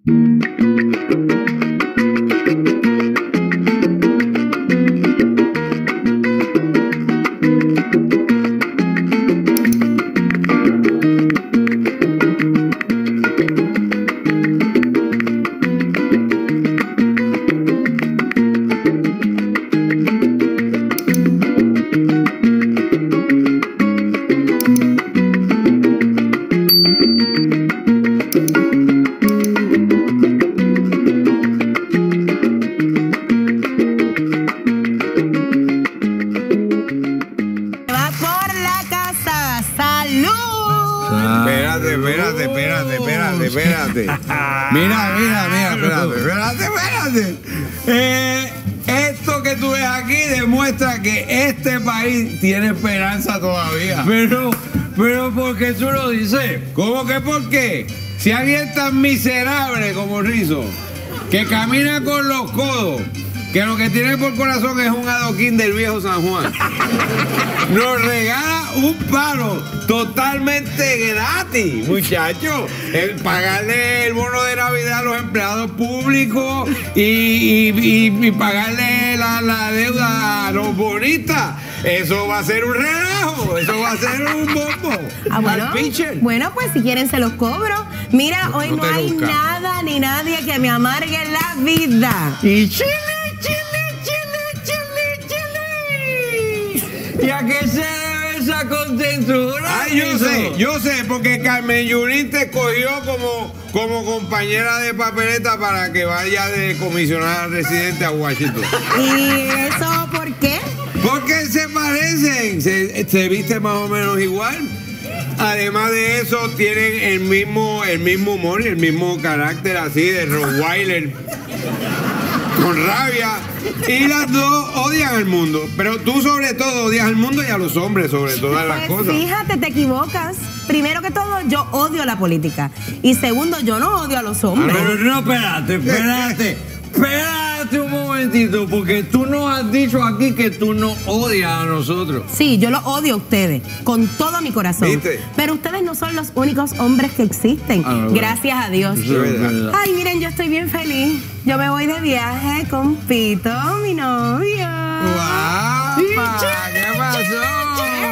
Espérate. Espérate. Esto que tú ves aquí demuestra que este país tiene esperanza todavía. Pero, ¿por qué tú lo dices? ¿Cómo que por qué? Si alguien tan miserable como Rizzo, que camina con los codos, que lo que tiene por corazón es un adoquín del viejo San Juan, nos regala un palo totalmente gratis, muchachos. Pagarle el bono de Navidad a los empleados públicos y pagarle la deuda a los bonistas. Eso va a ser un relajo, eso va a ser un bombo. Bueno, pues si quieren se los cobro. Mira, hoy no hay nada ni nadie que me amargue la vida. Y chile. ¿Y a qué se debe esa contentura? Ay, yo sé, porque Carmen Yulín te escogió como compañera de papeleta para que vaya de comisionada residente a Washington. ¿Y eso por qué? Porque se parecen, se viste más o menos igual. Además de eso, tienen el mismo humor y el mismo carácter así de Rottweiler, con rabia. Y las dos odian al mundo. Pero tú sobre todo odias al mundo y a los hombres sobre todas las cosas. Fíjate, te equivocas. Primero que todo, yo odio la política. Y segundo, yo no odio a los hombres. Pero no, espérate un momentito, porque tú nos has dicho aquí que tú no odias a nosotros. Sí, yo los odio a ustedes, con todo mi corazón. ¿Viste? Pero ustedes no son los únicos hombres que existen, gracias a Dios. Ay, miren, yo estoy bien feliz. Yo me voy de viaje con Pito, mi novio. ¡Guau! ¿Qué pasó?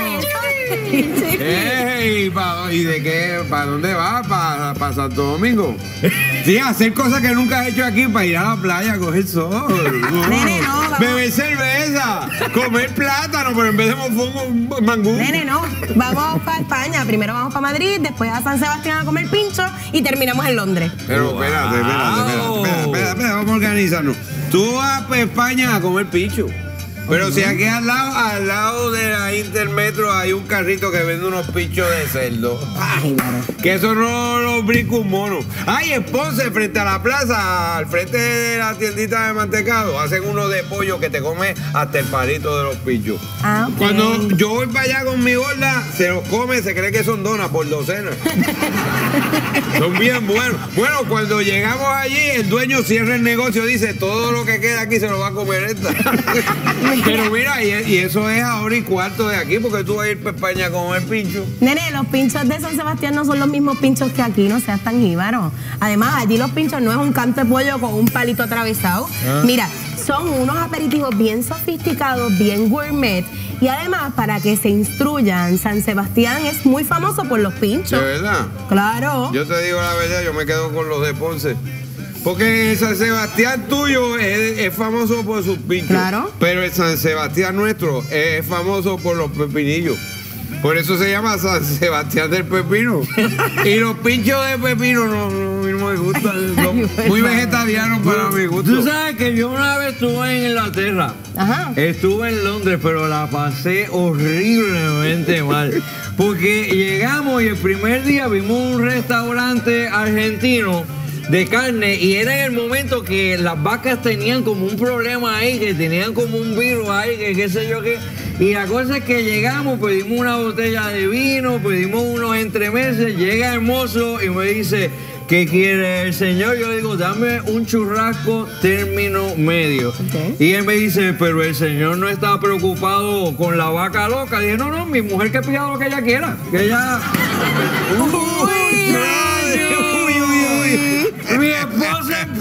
Hey, ¿y de qué? ¿Para dónde vas? ¿Para Santo Domingo? Sí, hacer cosas que nunca has hecho aquí, para ir a la playa a coger sol. Nene, no, vamos. Beber cerveza, comer plátano, pero en vez de mofongo, mangú. Nene, no, vamos para España. Primero vamos para Madrid, después a San Sebastián a comer pincho y terminamos en Londres. Pero espérate, vamos a organizarnos. Tú vas para España a comer pincho. Pero si aquí al lado de la Intermetro hay un carrito que vende unos pinchos de cerdo. Ay, que eso no lo brinca un mono. Ay, en Ponce, frente a la plaza, al frente de la tiendita de mantecado, hacen uno de pollo que te come hasta el palito de los pinchos. Okay. Cuando yo voy para allá con mi gorda, se los come, se cree que son donas por docena. Son bien buenos. Bueno, cuando llegamos allí, el dueño cierra el negocio, dice, todo lo que queda aquí se lo va a comer esta. Pero mira, y eso es ahora y cuarto de aquí, porque tú vas a ir para España a comer pincho. Nene, los pinchos de San Sebastián no son los mismos pinchos que aquí, no seas tan jíbaro. Además, allí los pinchos no es un canto de pollo con un palito atravesado. Mira, son unos aperitivos bien sofisticados, bien gourmet. Y además, para que se instruyan, San Sebastián es muy famoso por los pinchos. ¿De verdad? Claro. Yo te digo la verdad, yo me quedo con los de Ponce. Porque el San Sebastián tuyo es famoso por sus pinchos. Claro. Pero el San Sebastián nuestro es famoso por los pepinillos. Por eso se llama San Sebastián del Pepino. Y los pinchos de pepino no me gustan. Muy vegetarianos para mi gusto. Tú sabes que yo una vez estuve en Inglaterra. Ajá. Estuve en Londres, pero la pasé horriblemente mal. Porque llegamos y el primer día vimos un restaurante argentino de carne y era en el momento que las vacas tenían como un problema ahí, que tenían como un virus ahí, que qué sé yo qué. Y la cosa es que llegamos, pedimos una botella de vino, pedimos unos entremeses, llega el mozo y me dice, ¿qué quiere el señor? Yo le digo, dame un churrasco término medio. Okay. Y él me dice, pero el señor no está preocupado con la vaca loca. Dije, no, mi mujer que pida lo que ella quiera, que ella... Mi esposa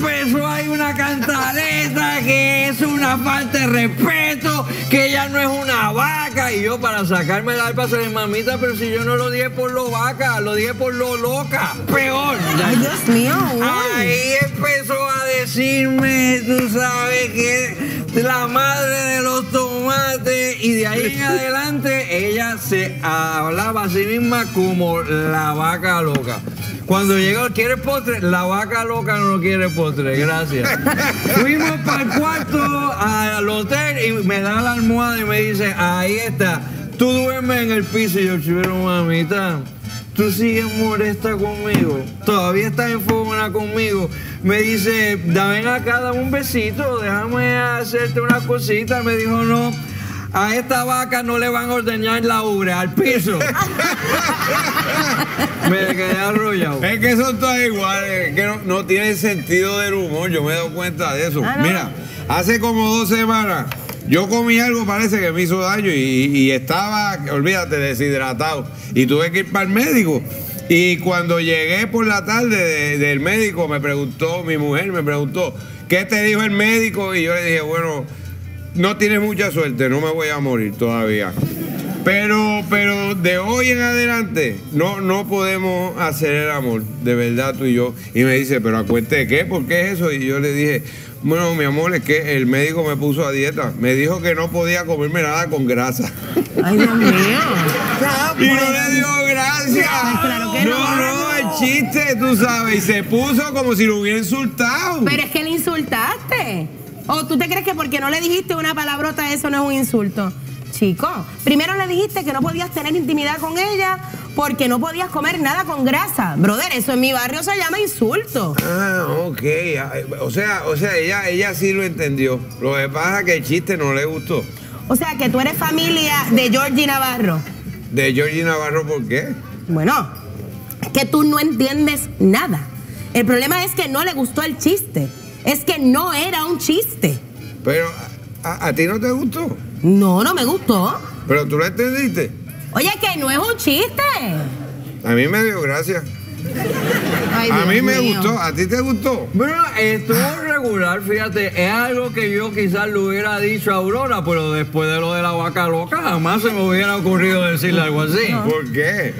empezó ahí una cantaleta que es una falta de respeto, que ella no es una vaca. Y yo, para sacarme el alpa, se le mamita, pero si yo no lo dije por lo vaca, lo dije por lo loca. Peor. Ay, Dios mío. Uy. Ahí empezó a decirme, tú sabes, que la madre de los tomates. Y de ahí en adelante ella se hablaba a sí misma como la vaca loca. Cuando llegó, ¿quieres postre? La vaca loca no quiere postre, gracias. Fuimos para el cuarto, al hotel, y me da la almohada y me dice, ahí está, tú duermes en el piso. Y yo, chivero, mamita, tú sigues molesta conmigo, todavía estás enfogona conmigo. Me dice, ven acá, dame un besito, déjame hacerte una cosita. Me dijo, no, a esta vaca no le van a ordeñar la ubre, al piso. Me quedé arrollado. Es que son todas iguales, que no tienen sentido del humor, yo me he dado cuenta de eso. Ah, ¿no? Mira, hace como 2 semanas yo comí algo, parece que me hizo daño y estaba, olvídate, deshidratado. Y tuve que ir para el médico. Y cuando llegué por la tarde del médico, mi mujer me preguntó, ¿qué te dijo el médico? Y yo le dije, bueno, no tienes mucha suerte, no me voy a morir todavía. Pero de hoy en adelante no podemos hacer el amor, de verdad, tú y yo. Y me dice, ¿pero a cuenta de qué? ¿Por qué es eso? Y yo le dije, bueno, mi amor, es que el médico me puso a dieta. Me dijo que no podía comerme nada con grasa. Ay, Dios mío. Y no le dio gracia. Ay, claro que no. El chiste, tú sabes. Y se puso como si lo hubiera insultado. Pero es que le insultaste. ¿O tú te crees que porque no le dijiste una palabrota eso no es un insulto? Chico, primero le dijiste que no podías tener intimidad con ella porque no podías comer nada con grasa. Brother, eso en mi barrio se llama insulto. Ah, ok. O sea, ella sí lo entendió. Lo que pasa es que el chiste no le gustó. O sea, que tú eres familia de Georgie Navarro. ¿De Georgie Navarro por qué? Bueno, que tú no entiendes nada. El problema es que no le gustó el chiste. Es que no era un chiste. Pero, ¿a ti no te gustó? No, no me gustó. ¿Pero tú lo entendiste? Oye, que no es un chiste. A mí me dio gracia. Ay, A mí Dios me mío. gustó. ¿A ti te gustó? Bueno, estuvo regular, fíjate, es algo que yo quizás le hubiera dicho a Aurora, pero después de lo de la vaca loca jamás se me hubiera ocurrido decirle algo así. ¿Por qué?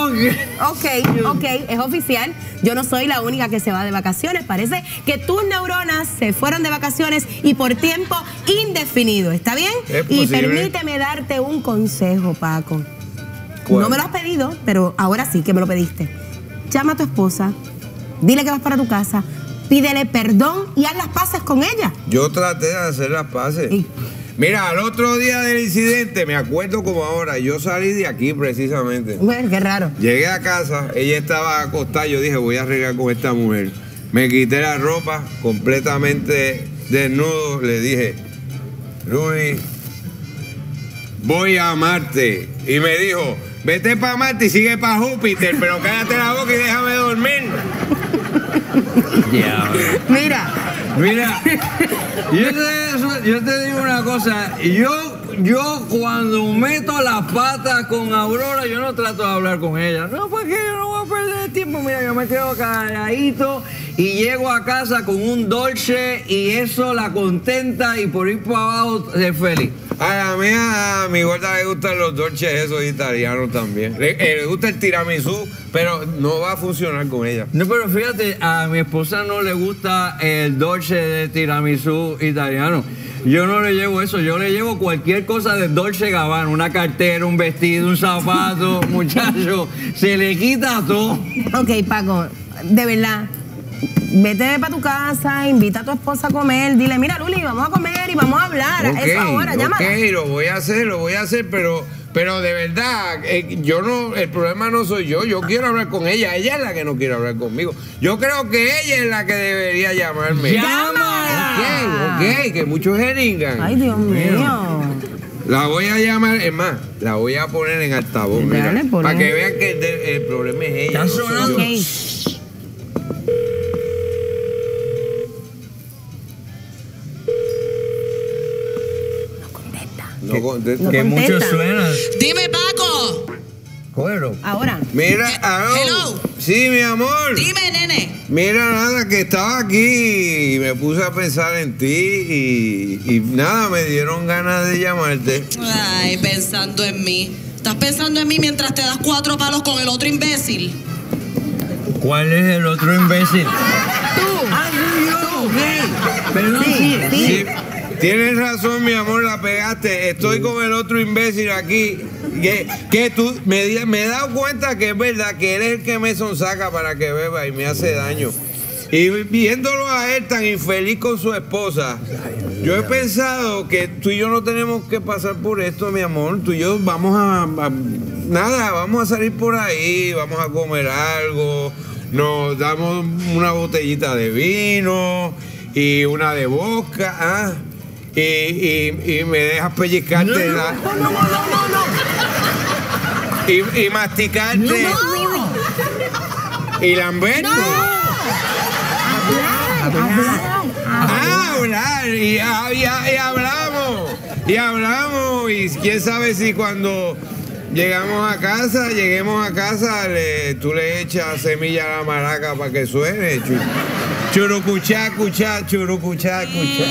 Ok, es oficial. Yo no soy la única que se va de vacaciones. Parece que tus neuronas se fueron de vacaciones y por tiempo indefinido. ¿Está bien? Es Y posible. permíteme darte un consejo, Paco. ¿Cuál? No me lo has pedido, pero ahora sí que me lo pediste. Llama a tu esposa, dile que vas para tu casa, pídele perdón y haz las paces con ella. Yo traté de hacer las paces. Y- Mira, al otro día del incidente, me acuerdo como ahora, yo salí de aquí precisamente. Bueno, qué raro. Llegué a casa, ella estaba acostada, yo dije, voy a arreglar con esta mujer. Me quité la ropa, completamente desnudo, le dije, Luis, voy a Marte. Y me dijo, vete para Marte y sigue para Júpiter, pero cállate la boca y déjame dormir. Mira, Mira, yo te digo una cosa, yo cuando meto las patas con Aurora, yo no trato de hablar con ella. No, porque yo no voy a perder tiempo. Mira, yo me quedo calladito y llego a casa con un dolce y eso la contenta y por ir para abajo es feliz. A mi gorda le gustan los dolces esos italianos también. Le gusta el tiramisú, pero no va a funcionar con ella. No, pero fíjate, a mi esposa no le gusta el dolce de tiramisú italiano. Yo no le llevo eso, yo le llevo cualquier cosa de Dolce Gabbana, una cartera, un vestido, un zapato, muchacho, se le quita todo. ok, Paco, de verdad, vete para tu casa, invita a tu esposa a comer, dile, mira, Luli, vamos a comer y vamos a hablar. A esa hora, llámala. Ok, lo voy a hacer, pero de verdad, el problema no soy yo quiero hablar con ella es la que no quiere hablar conmigo. Yo creo que ella es la que debería llamarme. ¡Llámala! Ok, que muchos jeringan. Ay, Dios mío. La voy a llamar, es más, la voy a poner en altavoz, mira, Dale, ponle. para que vean que el problema es ella. Está no soy sonando. yo. Ok. No contesta. No Que mucho contesta. suena. Dime, Paco. Cógelo. Ahora. Mira, Hello. Sí, mi amor. Dime, nene. Mira, nada, que estaba aquí y me puse a pensar en ti y nada, me dieron ganas de llamarte. Ay, pensando en mí. ¿Estás pensando en mí mientras te das 4 palos con el otro imbécil? ¿Cuál es el otro imbécil? Perdón, Sí, tienes razón, mi amor, la pegaste. Estoy con el otro imbécil aquí. Que tú me he dado cuenta que es verdad que él es el que me sonsaca para que beba y me hace daño. Y viéndolo a él tan infeliz con su esposa, yo he pensado que tú y yo no tenemos que pasar por esto, mi amor. Tú y yo vamos vamos a salir por ahí, vamos a comer algo, nos damos una botellita de vino y una de vodka, y me dejas pellizcarte y masticarte y lamberte. Hablar y hablamos y quién sabe si cuando lleguemos a casa tú le echas semilla a la maraca para que suene. Churucuchá, cuchá, churucuchá, cuchá.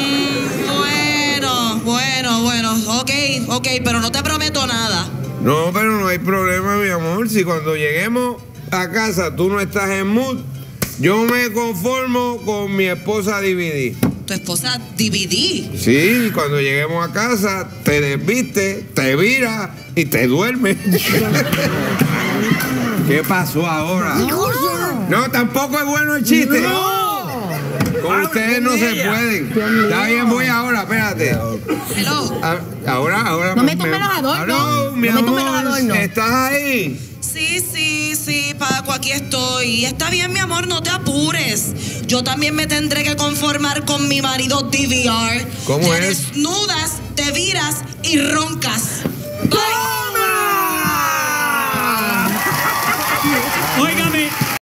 Bueno, ok, pero no te prometo nada. No, pero no hay problema, mi amor. Si cuando lleguemos a casa tú no estás en mood, yo me conformo con mi esposa DVD. ¿Tu esposa DVD? Sí, cuando lleguemos a casa te desviste, te viras y te duermes. ¿Qué pasó ahora? No, tampoco es bueno el chiste. Con ustedes no se pueden. Está bien, voy ahora, espérate. Hello. Ahora. No me tomes los adornos. Mi No me tomes los amor, adornos. ¿estás ahí? Sí, Paco, aquí estoy. Está bien, mi amor, no te apures. Yo también me tendré que conformar con mi marido DVR. ¿Cómo Te es? desnudas, te viras y roncas. Bye. Óigame,